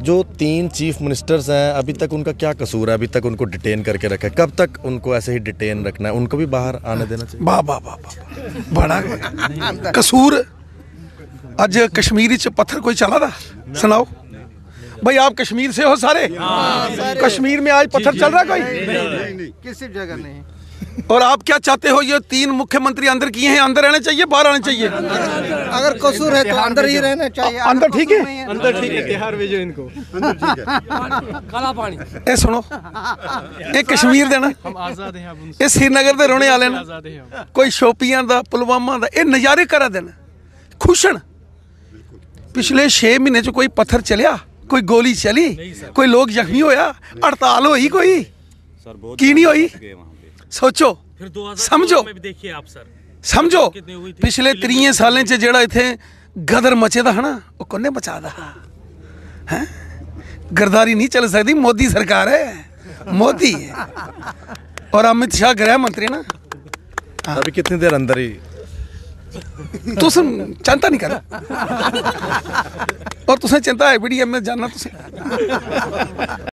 जो 3 chief ministers हैं, अभी तक उनका क्या कसूर है? अभी तक उनको डिटेन करके रखा है, कब तक उनको ऐसे ही डिटेन रखना है? उनको भी बाहर आने देना चाहिए। वाह वाह वाह वाह, बड़ा कसूर। अज कश्मीर च पत्थर कोई चला था, सुनाओ भाई। आप कश्मीर से हो सारे? कश्मीर में आज पत्थर चल रहा है कोई? किसी जगह नहीं। और आप क्या चाहते हो? ये 3 मुख्यमंत्री अंदर किए हैं, अंदर रहने चाहिए, बाहर आने चाहिए? अगर कसूर है तो अंदर ही रहना चाहिए। अंदर ठीक है, अंदर ठीक है। तिहाड़ भेजो इनको। काला पानी ए सुनो, ये कश्मीर देना, ये श्रीनगर दे रोने वाले ना, कोई शोपियां दा, पुलवामा दा, ये नज़ारे करा देना, खुशन। पिछले 6 महीने च कोई पत्थर चलिया, कोई गोली चली, कोई लोग जख्मी होया, हड़ताल होई कोई की नहीं होई? सोचो, समझो, देखिए आप सर, समझो पिछले 3 सालें च जेड़ा इत्थे गदर मचे दा है ना, वो कोने मचा दा है? गरदारी नहीं चल सकती, मोदी सरकार है, मोदी है। और अमित शाह गृह मंत्री ना, अभी कितनी देर अंदर ही तुस चिंता नहीं कर, और तुसें चिंता है बड़ी, मैं जानना तुसें।